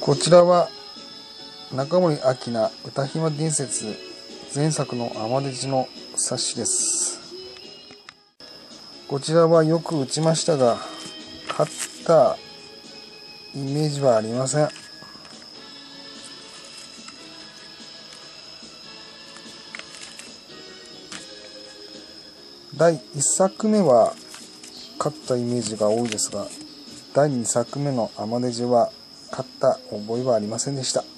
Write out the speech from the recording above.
こちらは中森明菜歌姫伝説前作のアマデジの冊子です。こちらはよく打ちましたが、勝ったイメージはありません。第1作目は勝ったイメージが多いですが、第2作目のアマデジは勝った覚えはありませんでした。